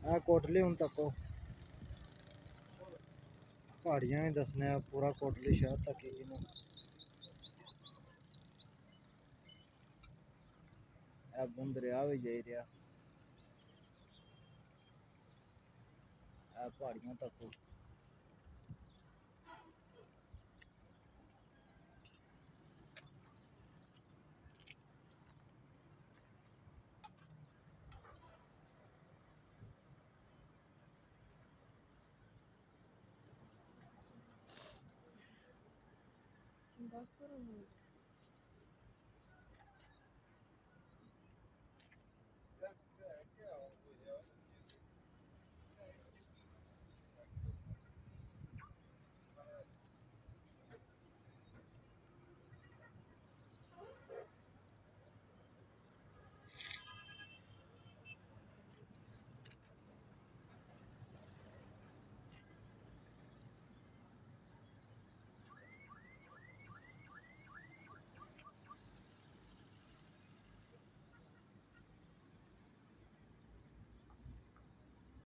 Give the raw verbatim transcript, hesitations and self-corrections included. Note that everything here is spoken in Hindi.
आ कोटली हूँ तक पहाड़ियाँ ही दसने पूरा कोटली शहर तक ही ना बुंद दरिया भी जाई रहा पहाड़ियों तक दस करो